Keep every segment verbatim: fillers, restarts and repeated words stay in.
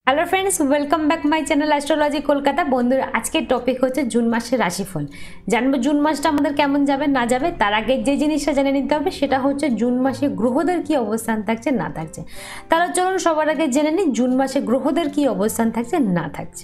Hello friends welcome back my channel astrology Kolkata. बंधुरा आज के टपिक होच्छे जून मासेर राशिफल। जानबो जून मासटा आमादेर केमन जाबे ना जाबे, तार आगे जे जिनिसटा जेने निते होबे सेटा होच्छे जून मासे ग्रहदेर कि अवस्थान थाकছে ना थाकছে। ताहले चलुन सबार आगे जेने निই जून मासे ग्रहदेर कि अवस्थान थाकছে ना थाकছে।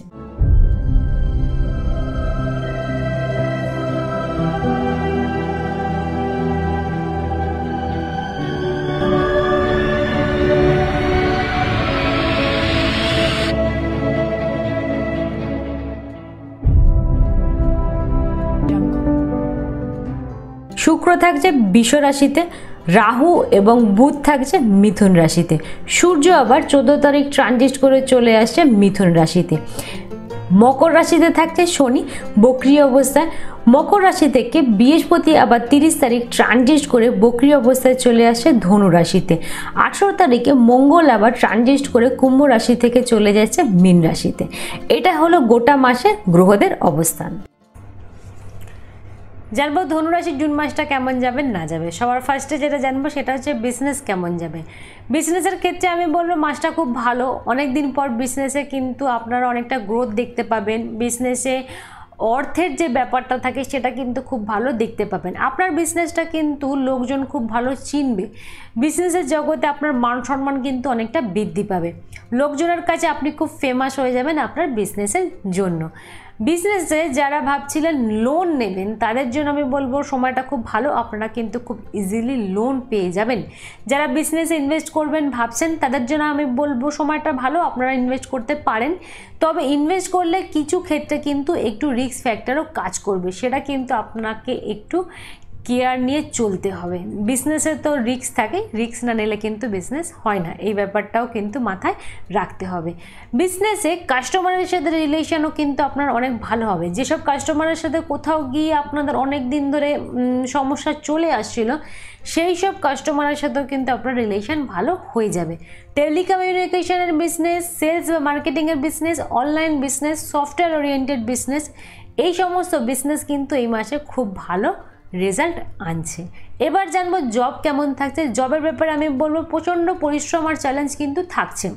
शुक्र थाकছে বিষ রাশিতে, রাহু এবং বুধ থাকছে মিথুন রাশিতে, সূর্য আবার চৌদ্দ তারিখ ট্রানজিট করে চলে আসছে মিথুন রাশিতে। মকর রাশিতে থাকছে শনি বক্রী অবস্থায়, মকর রাশি থেকে বৃহস্পতি আবার তিরিশ তারিখ ট্রানজিট করে বক্রী অবস্থায় চলে আসে ধনু রাশিতে। আঠারো তারিখে মঙ্গল আবার ট্রানজিট করে কুম্ভ রাশি থেকে চলে যাচ্ছে মীন রাশিতে। এটা হলো গোটা মাসের গ্রহদের অবস্থান। जानबो धनुराशि जून मासटा केमन जाबे ना जाबे। सबार फार्स्टे जेटा जानबो सेटा होच्छे बिजनेस केमन जाबे। बिजनेसের ক্ষেত্রে আমি বলবো মাসটা খুব ভালো। অনেক দিন পর বিজনেসে কিন্তু আপনারা অনেকটা গ্রোথ দেখতে পাবেন। বিজনেসে অর্থের যে ব্যাপারটা থাকে সেটা কিন্তু খুব ভালো দেখতে পাবেন। আপনার বিজনেসটা কিন্তু লোকজন খুব ভালো চিনবে। বিজনেসের জগতে আপনার মান সম্মান কিন্তু অনেকটা বৃদ্ধি পাবে। লোকজনের কাছে আপনি খুব ফেমাস হয়ে যাবেন আপনার বিজনেসের জন্য। বিজনেসে যারা ভাবছিলেন লোন নেবেন তাদের জন্য আমি বলবো সময়টা খুব ভালো, আপনারা কিন্তু খুব ইজিলি লোন পেয়ে যাবেন। যারা বিজনেসে ইনভেস্ট করবেন ভাবছেন তাদের জন্য আমি বলবো সময়টা ভালো, আপনারা ইনভেস্ট করতে পারেন। তবে ইনভেস্ট করলে কিছু ক্ষেত্রে কিন্তু একটু রিস্ক ফ্যাক্টরও কাজ করবে, সেটা কিন্তু আপনাকে একটু কেয়ার নিয়ে চলতে হবে। বিজনেসে তো রিস্ক থাকে, রিস্ক না নিলে কিন্তু বিজনেস হয় না, এই ব্যাপারটাও কিন্তু মাথায় রাখতে হবে। বিজনেসে কাস্টমারের সাথে রিলেশনও কিন্তু আপনার অনেক ভালো হবে। যেসব কাস্টমারের সাথে কোথাও গিয়ে আপনাদের অনেক দিন ধরে সমস্যা চলে আসছিল সেই সব কাস্টমারের সাথেও কিন্তু আপনার রিলেশন ভালো হয়ে যাবে। টেলিকমিউনিকেশনের বিজনেস, সেলস বা মার্কেটিংয়ের business, online business, software oriented business, এই সমস্ত বিজনেস কিন্তু এই মাসে খুব ভালো রেজাল্ট আনছে। এবার জানবো জব কেমন থাকছে। জবের ব্যাপারে আমি বলবো প্রচণ্ড পরিশ্রম আর চ্যালেঞ্জ কিন্তু থাকছে,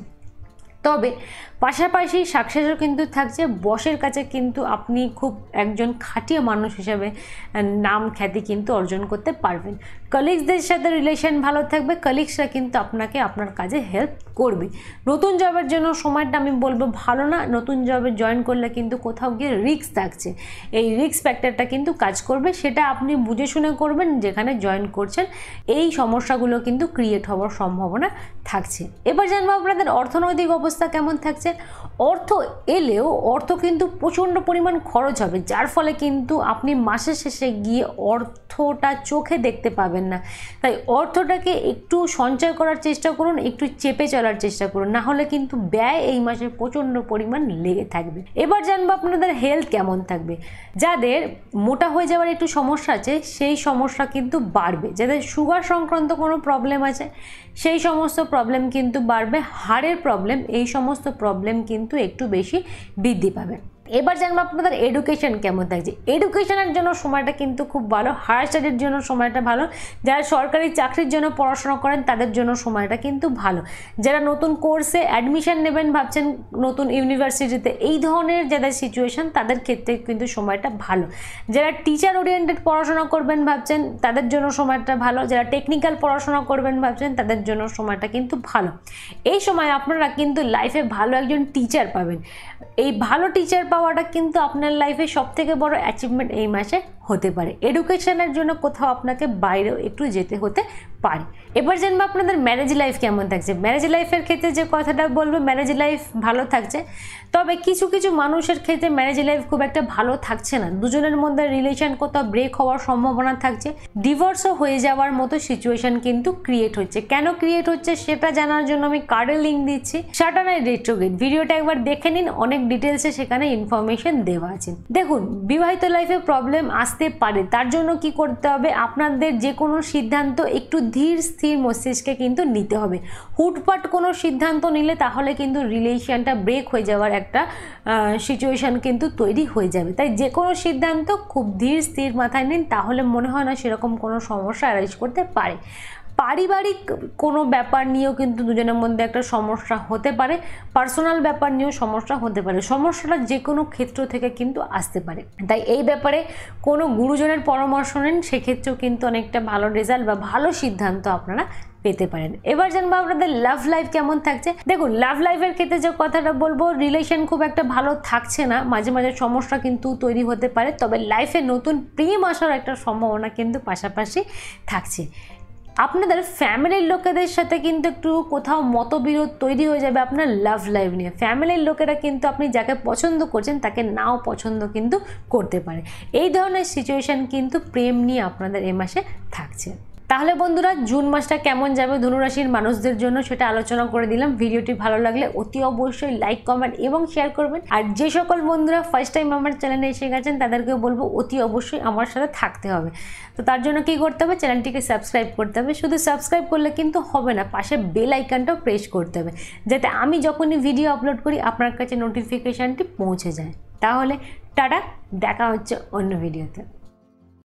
তবে পাশাপাশি সাকসেসও কিন্তু থাকছে। বসের কাছে কিন্তু আপনি খুব একজন খাঁটিয়া মানুষ হিসাবে নাম খ্যাতি কিন্তু অর্জন করতে পারবেন। কলিগসদের সাথে রিলেশন ভালো থাকবে, কলিগসরা কিন্তু আপনাকে আপনার কাজে হেল্প করবে। নতুন জবের জন্য সময়টা আমি বলবো ভালো না, নতুন জবে জয়েন করলে কিন্তু কোথাও গিয়ে রিস্ক থাকছে, এই রিস্ক ফ্যাক্টরটা কিন্তু কাজ করবে, সেটা আপনি বুঝে শুনে করবেন যেখানে জয়েন করছেন। এই সমস্যাগুলো কিন্তু ক্রিয়েট হওয়ার সম্ভাবনা থাকছে। এবার জানবো আপনাদের অর্থনৈতিক অবস্থা কেমন থাকছে। অর্থ এলেও অর্থ কিন্তু প্রচণ্ড পরিমাণ খরচ হবে, যার ফলে কিন্তু আপনি মাসের শেষে গিয়ে অর্থটা চোখে দেখতে পাবেন না। তাই অর্থটাকে একটু সঞ্চয় করার চেষ্টা করুন, একটু চেপে চলার চেষ্টা করুন, না হলে কিন্তু ব্যয় এই মাসে প্রচণ্ড পরিমাণ লেগে থাকবে। এবার জানবো আপনাদের হেলথ কেমন থাকবে। যাদের মোটা হয়ে যাওয়ার একটু সমস্যা আছে সেই সমস্যা কিন্তু বাড়বে। যাদের সুগার সংক্রান্ত কোনো প্রবলেম আছে সেই সমস্ত প্রবলেম কিন্তু বাড়বে। হাড়ের প্রবলেম, এই সমস্ত প্রবলেম কিন্তু একটু বেশি বৃদ্ধি পাবে। এবার জানবো আপনাদের এডুকেশন কেমন থাকছে। এডুকেশনের জন্য সময়টা কিন্তু খুব ভালো, হায়ার স্টাডির জন্য সময়টা ভালো। যারা সরকারি চাকরির জন্য পড়াশোনা করেন তাদের জন্য সময়টা কিন্তু ভালো। যারা নতুন কোর্সে অ্যাডমিশন নেবেন ভাবছেন নতুন ইউনিভার্সিটিতে, এই ধরনের যাদের সিচুয়েশন তাদের ক্ষেত্রে কিন্তু সময়টা ভালো। যারা টিচার ওরিয়েন্টেড পড়াশোনা করবেন ভাবছেন তাদের জন্য সময়টা ভালো। যারা টেকনিক্যাল পড়াশোনা করবেন ভাবছেন তাদের জন্য সময়টা কিন্তু ভালো। এই সময় আপনারা কিন্তু লাইফে ভালো একজন টিচার পাবেন। এই ভালো টিচার পাওয়াটা কিন্তু আপনার লাইফে সবথেকে বড় অ্যাচিভমেন্ট এই মাসে হতে পারে। এডুকেশনের জন্য কোথাও আপনাকে বাইরেও একটু যেতে হতে পারে। এবার জানবো আপনাদের ম্যারেজ লাইফ কেমন থাকছে। ম্যারেজ লাইফের ক্ষেত্রে যে কথাটা বলবো, ম্যারেজ লাইফ ভালো থাকছে, তবে কিছু কিছু মানুষের ক্ষেত্রে ম্যারেজ লাইফ খুব একটা ভালো থাকছে না। দুজনের মধ্যে রিলেশন কোথাও ব্রেক হওয়ার সম্ভাবনা থাকছে, ডিভোর্সও হয়ে যাওয়ার মতো সিচুয়েশন কিন্তু ক্রিয়েট হচ্ছে। কেন ক্রিয়েট হচ্ছে সেটা জানার জন্য আমি কার্ডের লিঙ্ক দিচ্ছি, স্যাটার্নের রেট্রোগ্রেড, ভিডিওটা একবার দেখে নিন, অনেক ডিটেলসে সেখানে ইনফরমেশন দেওয়া আছে। দেখুন বিবাহিত লাইফে প্রবলেম আসতে পারে, তার জন্য কি করতে হবে, আপনাদের যে কোনো সিদ্ধান্ত একটু ধীর স্থির মস্তিষ্কে কিন্তু নিতে হবে। হুটপাট কোনো সিদ্ধান্ত নিলে তাহলে কিন্তু রিলেশনটা ব্রেক হয়ে যাওয়ার একটা সিচুয়েশন কিন্তু তৈরি হয়ে যাবে। তাই যে কোনো সিদ্ধান্ত খুব ধীর স্থির মাথায় নিন, তাহলে মনে হয় না সেরকম কোনো সমস্যা অ্যারাইজ করতে পারে। পারিবারিক কোনো ব্যাপার নিয়েও কিন্তু দুজনের মধ্যে একটা সমস্যা হতে পারে, পার্সোনাল ব্যাপার নিয়েও সমস্যা হতে পারে। সমস্যাটা যে কোনো ক্ষেত্র থেকে কিন্তু আসতে পারে, তাই এই ব্যাপারে কোনো গুরুজনের পরামর্শ নেন, সেক্ষেত্রেও কিন্তু অনেকটা ভালো রেজাল্ট বা ভালো সিদ্ধান্ত আপনারা পেতে পারেন। এবার জানবো আপনাদের লাভ লাইফ কেমন থাকছে। দেখুন, লাভ লাইফের ক্ষেত্রে যে কথাটা বলবো, রিলেশন খুব একটা ভালো থাকছে না, মাঝে মাঝে সমস্যা কিন্তু তৈরি হতে পারে, তবে লাইফে নতুন প্রেম আসার একটা সম্ভাবনা কিন্তু পাশাপাশি থাকছে। আপনাদের ফ্যামিলির লোকেদের সাথে কিন্তু একটু কোথাও মতবিরোধ তৈরি হয়ে যাবে আপনার লাভ লাইফ নিয়ে। ফ্যামিলির লোকেরা কিন্তু আপনি যাকে পছন্দ করছেন তাকে নাও পছন্দ কিন্তু করতে পারে। এই ধরনের সিচুয়েশন কিন্তু প্রেম নিয়ে আপনাদের এ মাসে থাকছে। তাহলে বন্ধুরা, জুন মাসটা কেমন যাবে ধনুরাশির মানুষদের জন্য সেটা আলোচনা করে দিলাম। ভিডিওটি ভালো লাগলে অতি অবশ্যই লাইক, কমেন্ট এবং শেয়ার করবেন। আর যে সকল বন্ধুরা ফার্স্ট টাইম আমার চ্যানেলে এসে গেছেন তাদেরকেও বলবো অতি অবশ্যই আমার সাথে থাকতে হবে। তো তার জন্য কি করতে হবে, চ্যানেলটিকে সাবস্ক্রাইব করতে হবে। শুধু সাবস্ক্রাইব করলে কিন্তু হবে না, পাশে বেল আইকনটাও প্রেস করতে হবে, যাতে আমি যখনই ভিডিও আপলোড করি আপনার কাছে নোটিফিকেশানটি পৌঁছে যায়। তাহলে টাটা, দেখা হচ্ছে অন্য ভিডিওতে।